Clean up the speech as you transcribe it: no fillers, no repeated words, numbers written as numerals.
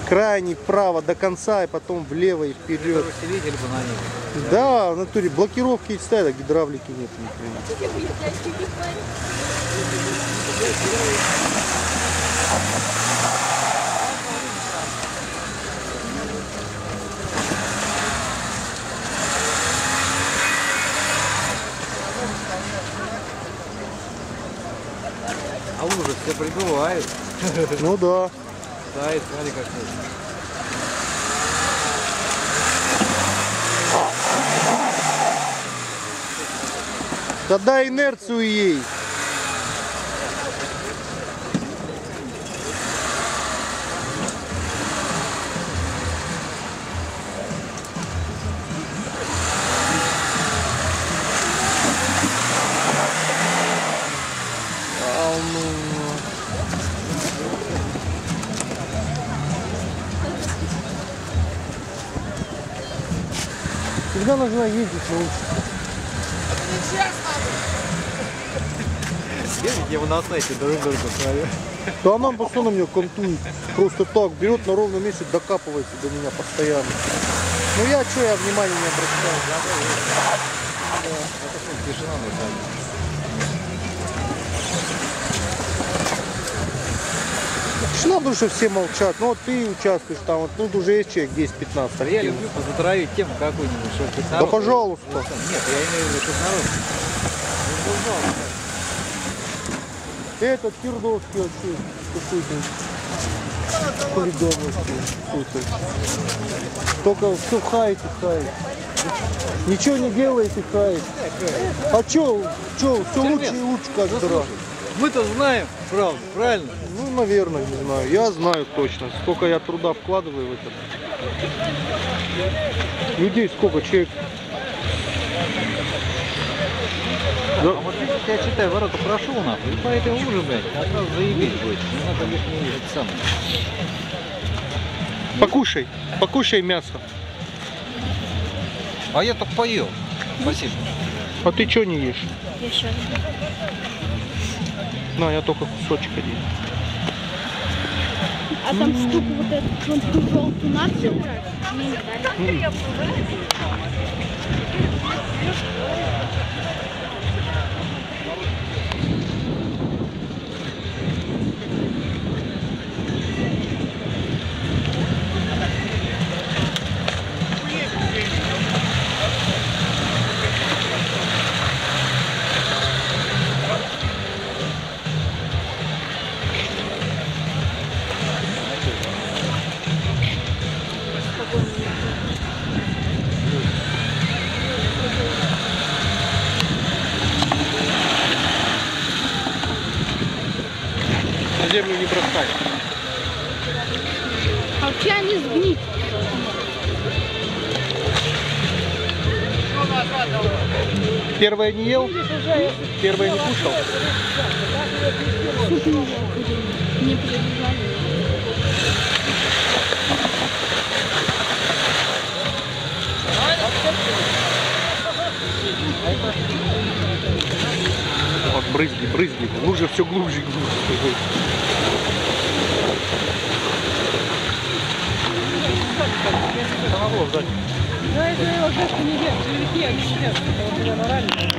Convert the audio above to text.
крайний вправо до конца и потом влево и вперед. Да, в натуре блокировки стоят, а гидравлики нет ни хрена. А ужас, все прибывают. Ну да. Да, и смотри как это. Да дай инерцию ей. Всегда нужно ездить научиться. Я его на сайте друг друга смотрю. Да она постоянно меня контует. Просто так берет на ровном месте, докапывается до меня постоянно. Ну я что, я внимания не обращаю. Тишина нужна. Тишина, потому что все молчат. Ну вот ты участвуешь там, вот, ну уже есть человек 10-15. Я люблю затравить тему какую-нибудь, чтобы ты Да пожалуйста. Нет, я имею в виду, чтобы народ. Этот Кирдовский вообще какой-то хулиганский какой-то. Только все хаете, хаете. Ничего не делаете, хаете. А что, все лучше и лучше каждый раз. Мы-то знаем, правда, правильно? Ну, наверное, не знаю. Я знаю точно, сколько я труда вкладываю в это. Людей сколько, человек. Да. А вот видите, я читаю, ворота прошел нахуй, и по этой луже, блядь, как раз заебись будет. Не надо лишний это самое. Покушай, покушай мясо. А я только поел. Спасибо. А ты что не ешь? Еще. На, я только кусочек один. А там штуку вот эту, вон ту желтую надо убрать? Не надо. На землю не бросай. А вообще они сгнить. Первое не ел? Первое не кушал? Суп не прибежали. Вот брызги, брызги. Нужно все глубже и глубже. Да, это уже не вверх, они сидят, это вот меня морально.